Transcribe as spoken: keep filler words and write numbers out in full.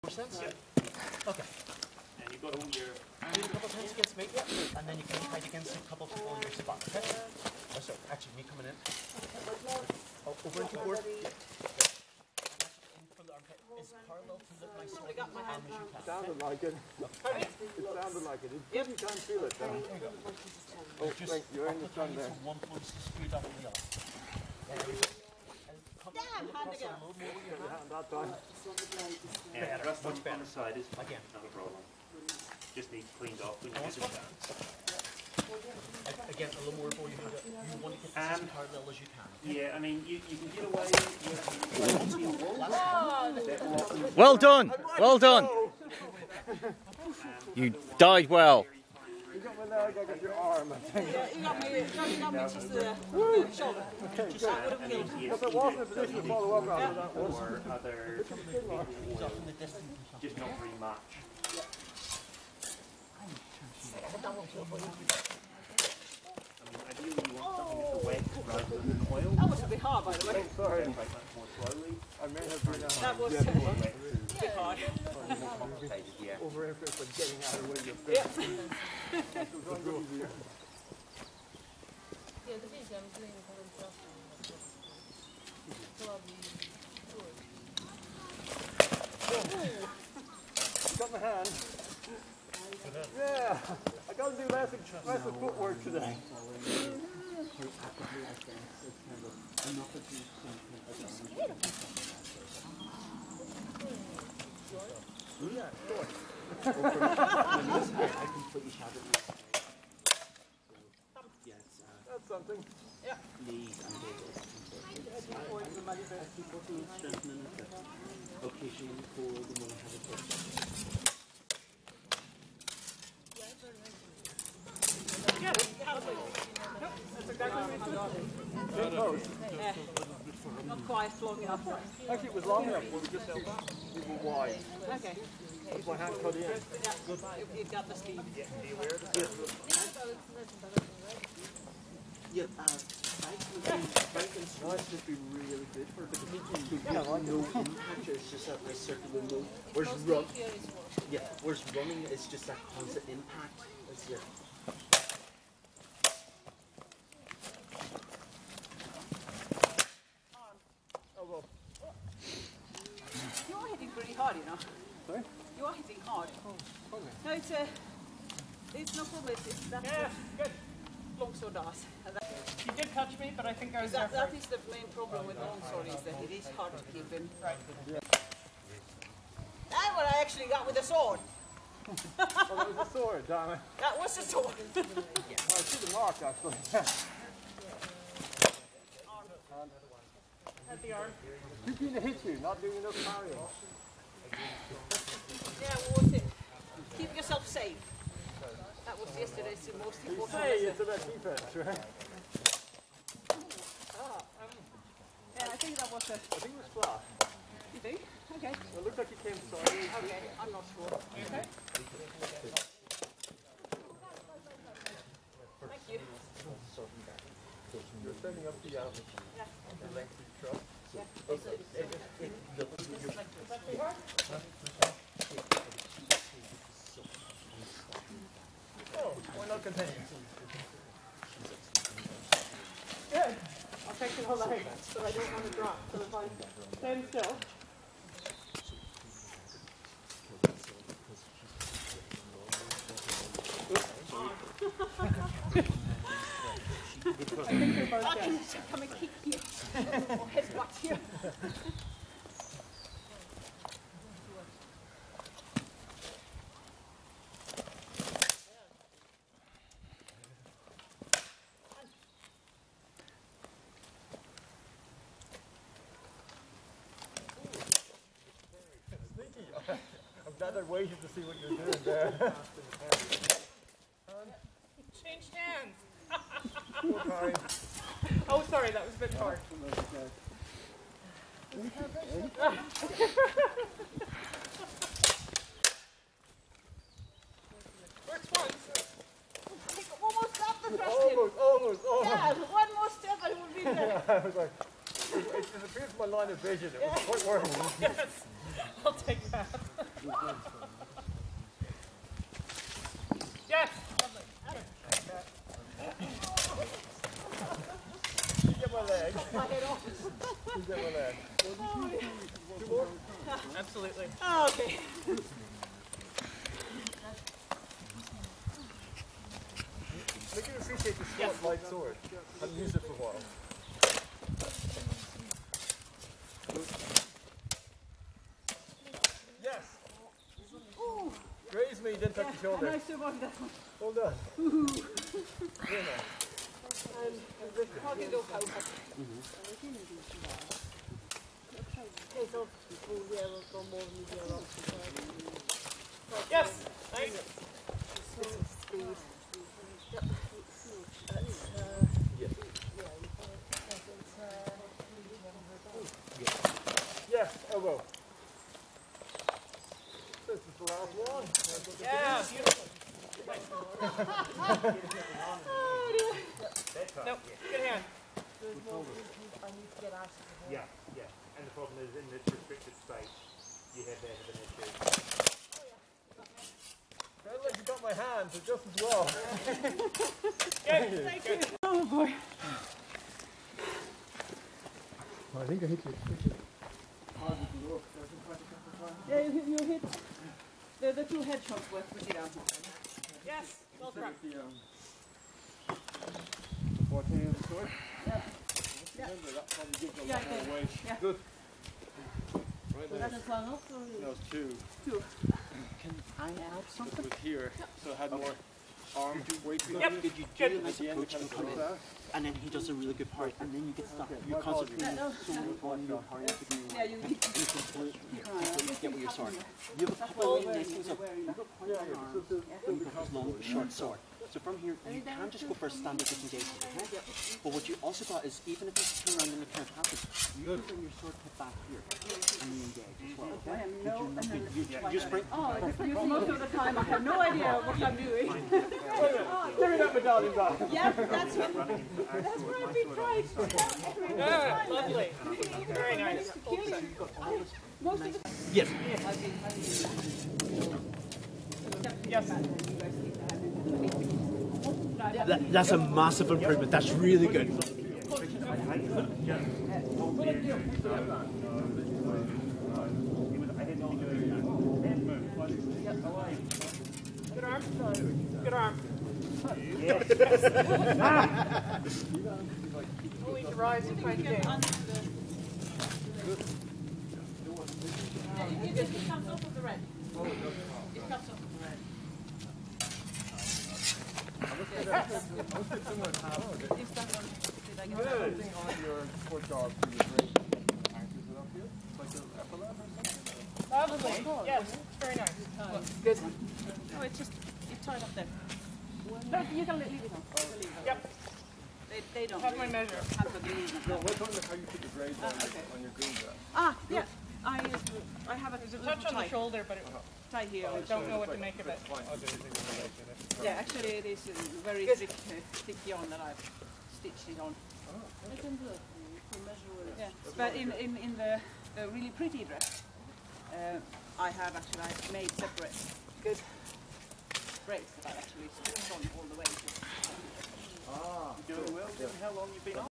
Sense? Yep. Okay. And you've got all your... Do a couple of hands against me, yeah. And then you can fight against a couple of people in your spot, okay? Oh, sorry, actually, me coming in. Oh, over into board. In from the armpit. Is parallel to the, my sword arm as you can. It sounded like it. Okay. It sounded like it. It you can't feel it though. There you go. Oh, Just thank you. You're in the sun there. so one foot is screwed up in the other. There we go. And come Damn, hand across again. a little more with your hand. Hand that time. Yeah, the rest on, Much on better. the side is Again. not a problem. Just needs cleaned off when you Nice get one. it down. Again, a little more before you hand it. You want to get this Um, as parallel as you can. Yeah, I mean, you, you can get away with... Well done, well done. You died well. You got my leg, I got your arm, I think. Yeah, you got me, you got me just the shoulder. Okay, good. That would have killed. Because I wasn't in a position to follow up after that one. Or other... Just not very much. I mean, ideally you want something that's wet rather than oil. That was a bit hard, by the way. Oh, sorry. Quite much more slowly. I may have been uh, That was yeah, a bit hard. over influence of getting out of the way of your Yeah. fist. It was wrong with you. Ja, det finns en släng på den platsen. Så har vi You got my hand. Yeah, I got to do less, less of footwork today. Yeah, sure. I completely shattered it. Yes, uh, That's something. Yeah. knees and ankles. People to strengthen and effect. Occasionally for the one who has a touch. Yeah, that's exactly what Good pose. Yeah. Not quite long enough. Actually, it was long enough, but we just we were wide. Okay. That's my hand cut in. Yeah, you- you've got the speed. Yeah, uh, bike would be, bike and squats would be really good for it because you can have no impact, it's just that nice circular move. Whereas run, yeah, whereas running is just that constant impact. It's, yeah. Oh, well. You are hitting pretty hard, you know. Sorry? You are hitting hard. Okay. No, it's a, it's no problem. It's, it's that Yeah, good. longsword does. And that, He did touch me, but I think I was that, there that first. is the main problem with longsword is that it is hard to keep in. Right. That's what I actually got with the sword. Oh, that was a sword, damn it. That was the sword. Oh, I see the mark, actually. At the arm. Too keen to hit you, not doing enough carrying. Yeah, what was it? Keep yourself safe. That was yesterday's most You important say lesson. it's about defense, right? Ah, um, yeah, I think that was a. I think it was flat. You think? Okay. It looked like it came sideways. Okay, I'm not sure. Okay. Thank you. You're setting up the, um, Yeah. the length of your truck. Yeah. Oh, why not continue? Good. I'll take it all night, so I don't want to drop. So if I stand still. I think they're both I dead. can come and kick you. Or headbutt you. Sneaky. I'm glad I waited to see what you're doing there. Changed hands. Sorry. Oh, sorry, that was a bit hard. Works once. I think almost got the first hit. Almost, almost, almost. Yeah, one more step and it would be there. I was like, it, it disappeared from my line of vision. It was quite worrying. Yes. I'll take that. Yes! You get my leg. My head off. You get my leg. Two more? Absolutely. Oh, okay. Make you appreciate the short, light sword. I've used it for a while. Yes! Graze me, didn't touch your shoulder. And I survived that one. Well done. Very nice. And, and the target dog house. Yes! Nice. Yes, elbow. This is the last one. Yeah, beautiful. Nope, good hand. Yeah, yeah. And the problem is in this restricted space, you have that as an issue. Sounds like you got my hand, so just as well. Good, thank you. Oh boy. I think I hit you. Yeah, you, hit- you hit the, the two headshots were pretty down. Yes, well struck. fourteen of the sword? Yeah. Remember, that probably gives a Yeah, lot I did. more weight. Yeah. Good. Right So there. that is one off, or That was two. two? Can I add It something? was here, so it had more arm weight. Yep. Did you Good. do it as a coach and come in, and then he does a really good part, and then you get stuck. You're concentrating No, so much on your part at the beginning. Yeah, you, you, You completely, completely get what you're sorry. You have a couple of really nice things up. You've got quite a long arm, and you've got this long, short sword. So from here, you can just go for a standard disengagement, okay? But what you also got is, even if you turn around and the current happens, you can bring your sword tip back here, and you engage as well, okay? no, and then You, you, you just bring, oh, you see, most of the time I have no idea what I'm doing. Give me that medallion back. Yeah, that's what, that's what I've been trying to do. Ah, lovely. Very nice. Most of the yes. Yes. That, that's a massive improvement. That's really good. Good arm. Good arm. Only to rise and try to get. It, it, it comes off of the red. It comes off of the red. Is that one? Did I get that one? Something on your foot dog for your brace. Anchors it up here. Like a epaulette or something? Lovely. Yes, very nice. Good. No, it's just, it's tied up there. No, you can leave it on. Yep. They, they don't Have my measure. have the green. No, we're talking about how you put the grades on, okay. your, on your green dress. Ah, yeah. I, uh, I have a There's a little touch on the tie, shoulder, but it, tie here. I don't know what to make of it. Fine. I'll do anything you like in it. Yeah, actually it is a very thick, uh, thick yarn that I've stitched it on. I can do it to measure it. Yeah, but in, in, in the, the really pretty dress, uh, I have actually I've made separate good braids that I actually stitched on all the way. Ah, doing well. How long you been on?